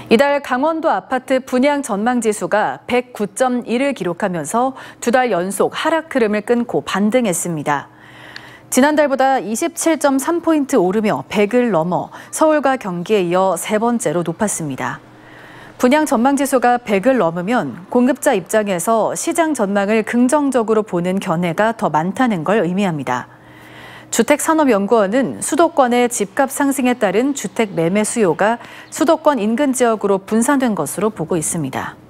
이달 강원도 아파트 분양 전망 지수가 109.1을 기록하면서 두 달 연속 하락 흐름을 끊고 반등했습니다. 지난달보다 27.3포인트 오르며 100을 넘어 서울과 경기에 이어 세 번째로 높았습니다. 분양 전망 지수가 100을 넘으면 공급자 입장에서 시장 전망을 긍정적으로 보는 견해가 더 많다는 걸 의미합니다. 주택산업연구원은 수도권의 집값 상승에 따른 주택 매매 수요가 수도권 인근 지역으로 분산된 것으로 보고 있습니다.